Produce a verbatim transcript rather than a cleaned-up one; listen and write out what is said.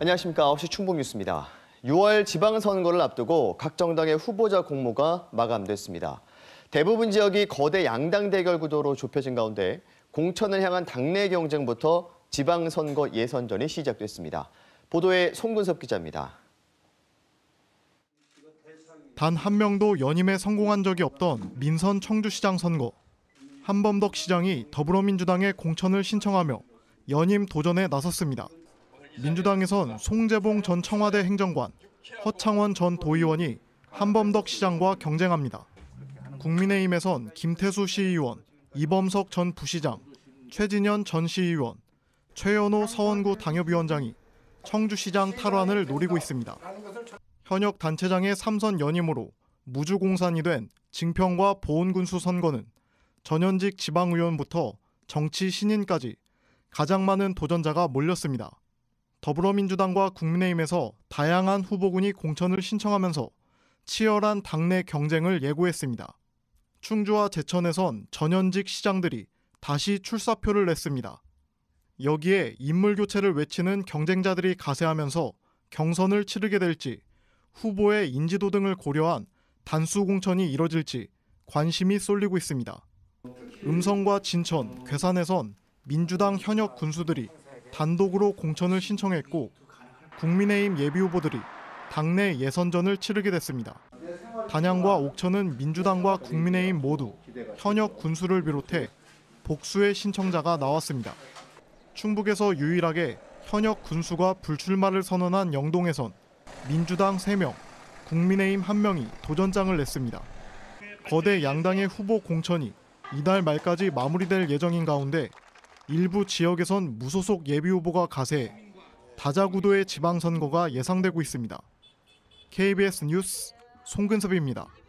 안녕하십니까. 아홉 시 충북뉴스입니다. 유월 지방선거를 앞두고 각 정당의 후보자 공모가 마감됐습니다. 대부분 지역이 거대 양당 대결 구도로 좁혀진 가운데 공천을 향한 당내 경쟁부터 지방선거 예선전이 시작됐습니다. 보도에 송근섭 기자입니다. 단 한 명도 연임에 성공한 적이 없던 민선 청주시장 선거. 한범덕 시장이 더불어민주당에 공천을 신청하며 연임 도전에 나섰습니다. 민주당에선 송재봉 전 청와대 행정관, 허창원 전 도의원이 한범덕 시장과 경쟁합니다. 국민의힘에선 김태수 시의원, 이범석 전 부시장, 최진현 전 시의원, 최연호 서원구 당협위원장이 청주시장 탈환을 노리고 있습니다. 현역 단체장의 삼선 연임으로 무주공산이 된 증평과 보은군수 선거는 전현직 지방의원부터 정치 신인까지 가장 많은 도전자가 몰렸습니다. 더불어민주당과 국민의힘에서 다양한 후보군이 공천을 신청하면서 치열한 당내 경쟁을 예고했습니다. 충주와 제천에선 전현직 시장들이 다시 출사표를 냈습니다. 여기에 인물 교체를 외치는 경쟁자들이 가세하면서 경선을 치르게 될지, 후보의 인지도 등을 고려한 단수 공천이 이뤄질지 관심이 쏠리고 있습니다. 음성과 진천, 괴산에선 민주당 현역 군수들이 단독으로 공천을 신청했고 국민의힘 예비후보들이 당내 예선전을 치르게 됐습니다. 단양과 옥천은 민주당과 국민의힘 모두 현역 군수를 비롯해 복수의 신청자가 나왔습니다. 충북에서 유일하게 현역 군수가 불출마를 선언한 영동에선 민주당 세 명, 국민의힘 한 명이 도전장을 냈습니다. 거대 양당의 후보 공천이 이달 말까지 마무리될 예정인 가운데 일부 지역에선 무소속 예비후보가 가세해 다자구도의 지방선거가 예상되고 있습니다. 케이비에스 뉴스 송근섭입니다.